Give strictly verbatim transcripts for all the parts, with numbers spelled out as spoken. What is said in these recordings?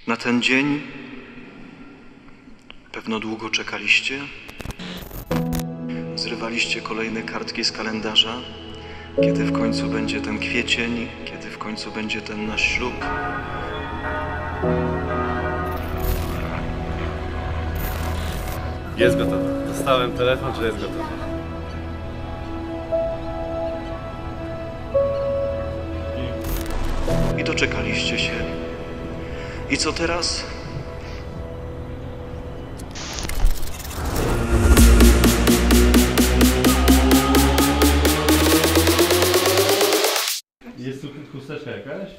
Na ten dzień pewno długo czekaliście. Zrywaliście kolejne kartki z kalendarza. Kiedy w końcu będzie ten kwiecień, kiedy w końcu będzie ten nasz ślub. Jest gotowy. Dostałem telefon, że jest gotowy. I doczekaliście się. I co teraz? Jest tu chusteczka jakaś?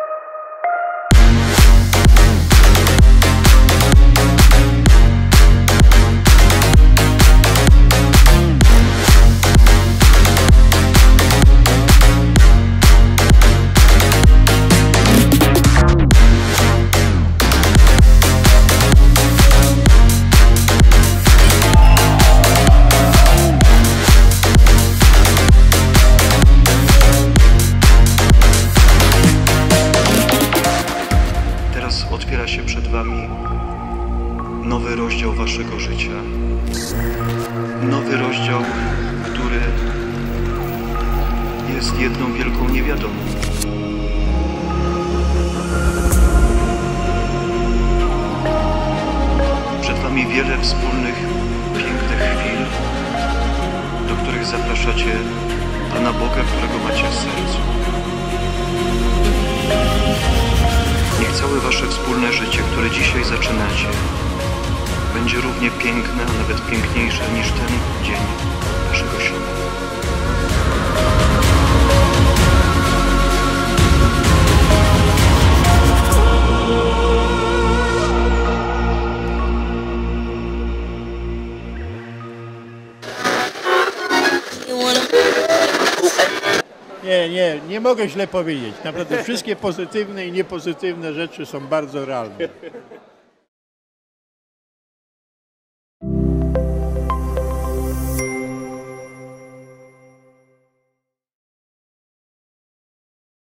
Otwiera się przed wami nowy rozdział waszego życia. Nowy rozdział, który jest jedną wielką niewiadomą. Przed wami wiele wspólnych, pięknych chwil, do których zapraszacie Pana Boga, którego macie w sercu. Niech całe wasze wspólne życie, które dzisiaj zaczynacie, będzie równie piękne, a nawet piękniejsze niż ten dzień waszego ślubu. Nie, nie, nie mogę źle powiedzieć. Naprawdę wszystkie pozytywne i niepozytywne rzeczy są bardzo realne.